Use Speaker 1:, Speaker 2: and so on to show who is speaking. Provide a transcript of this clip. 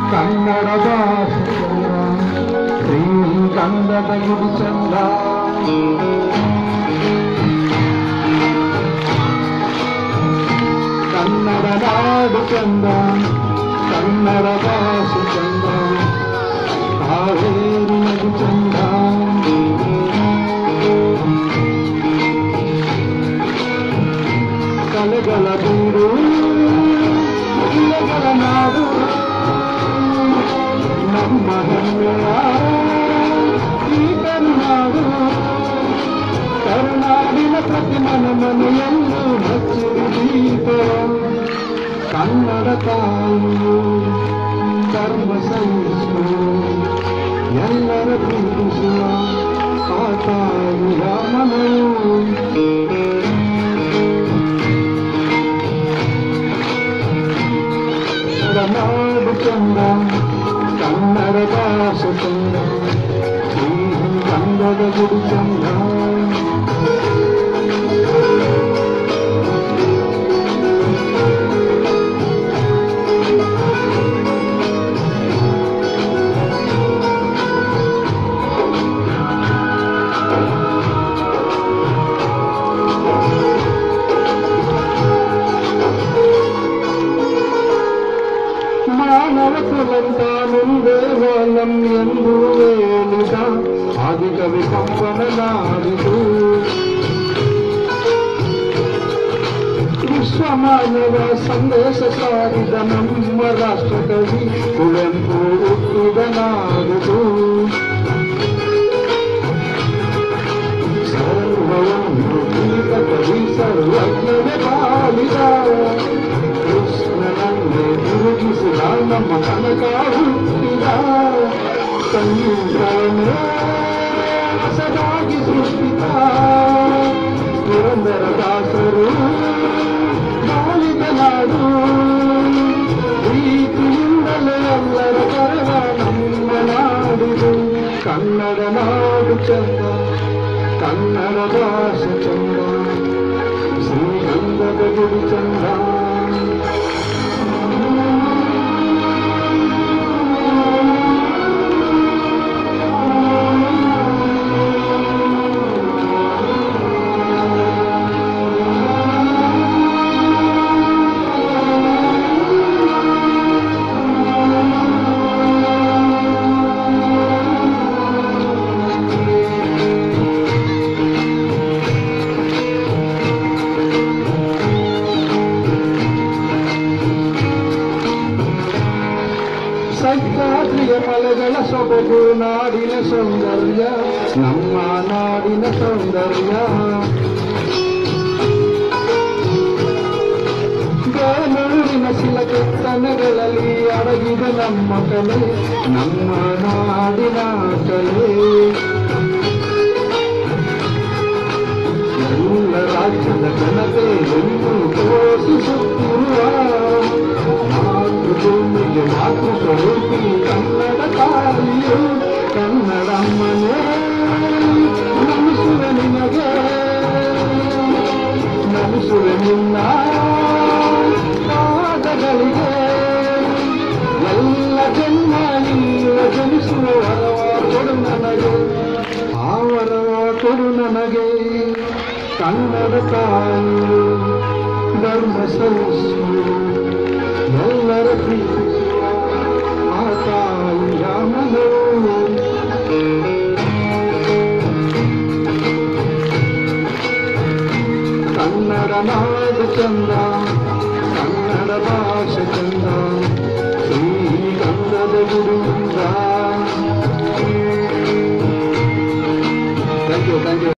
Speaker 1: ಕನ್ನಡ ಭಾಷೆ ಶ್ರೀಗಂಧದ ಗುಡಿ ಚಂದ ಕನ್ನಡ ನಾಡು ಚಂದ ಕನ್ನಡ ಭಾಷೆ ಚಂದ ಕಾವೇರಿ ನದಿ ಚಂದ ಕಲೆಗಳ ಬೀಡು ಇಲೆಗಳ ನಾಡು ನಮ್ಮ ಹೆಮ್ಮೆಯ ಈ ಕರುನಾಡು ಕರುನಾಡಿನ ಪ್ರತಿ ಮನೆಯಲ್ಲೂ ಹಚ್ಚಿರು ದೀಪ ಕನ್ನಡ ತಾಯಿಯು ಧರ್ಮ ಸಹಿಸುವ ಎಲ್ಲರ ಪ್ರೀತಿಸುವ ಆ ತಾಯಿಯ ಮನೆಯು ನಾಡು ಚಂದ ಕನ್ನಡ ಭಾಷೆ ಚಂದ ಶ್ರೀಗಂಧದ ಗುಡಿ ಚಂದ ಮಾನವ ಕುಲಂತಾನುಂದೇ ವಾಲಂ ಎಂದು ಹೇಳಿದ ಆದಿಕವಿ ಕಂಪನನಾಡಿದು ವಿಶ್ವಮಾನವ ಸಂದೇಶ ಸಾರಿದ ನಮ್ಮ ರಾಷ್ಟ್ರಕವಿ ಕುವೆಂಪು ಹುಟ್ಟಿದ ನಾಡಿದು ಸರ್ವವನ್ನು ಗೀತ ಕವಿ ಸರ್ವಜ್ಞನೇ ಬಾಳಿದ ಕೃಷ್ಣನನ್ನೇ ತಿರುಗಿಸಿದ ನಮ್ಮ ಕನಕ ಹುಟ್ಟಿದ ಸಂಗೀತವನ್ನೇ ಹೊಸದಾಗಿ ಸೃಷ್ಟಿತ ಪುರಂದರ ದಾಸರು ಬಾಳಿದ ನಾಡು ಪ್ರೀತಿಯಿಂದಲೇ ಎಲ್ಲರ ಕರೆವ ನಮ್ಮ ನಾಡಿದು ಕನ್ನಡ ನಾಡು ಚಂದ ಕನ್ನಡ ಭಾಷೆ ಚಂದ ಶ್ರೀಗಂಧದ ಗುಡಿ ಚಂದ ಸಹ್ಯಾದ್ರಿಯ ಮಲೆಗಳ ಸೊಬಗು ನಾಡಿನ ಸೌಂದರ್ಯ ನಮ್ಮ ನಾಡಿನ ಸೌಂದರ್ಯ ಬೇಲೂರಿನ ಶಿಲಕೆತ್ತನೆಗಳಲ್ಲಿ ಅಡಗಿದ ನಮ್ಮ ಕಲೆ ನಮ್ಮ ನಾಡಿನ ಕಲೆ ಎಲ್ಲ ರಾಜ್ಯದ ಜನತೆ ಎಂದು ಘೋಷಿಸುತ್ತಿರುವ ಮಾತೃಭೂಮಿಗೆ ಮಾತೃ ಸ್ವರೂಪಿ ಕನ್ನಡ ತಾಯಿಯು ಕನ್ನಡಮ್ಮನೇ ನಮಿಸುವೆ ನಿನಗೆ ನಮಿಸುವೆ ನಿನ್ನ ಪಾದಗಳಿಗೆ ಎಲ್ಲ ಜನ್ಮ ನೀವ ಜನಿಸುವ ವರವ ಕೊಡು ನನಗೆ ಆ ವರವ ಕೊಡು ನನಗೆ ಕನ್ನಡ ತಾಯಿಯು ಧರ್ಮ ಸಹಿಸುವ ಎಲ್ಲರ ಪ್ರೀತಿಸುವ ಆ ತಾಯಿಯ ಮನವು ಕನ್ನಡ ನಾಡು ಚಂದ ಕನ್ನಡ ಭಾಷೆ ಚಂದ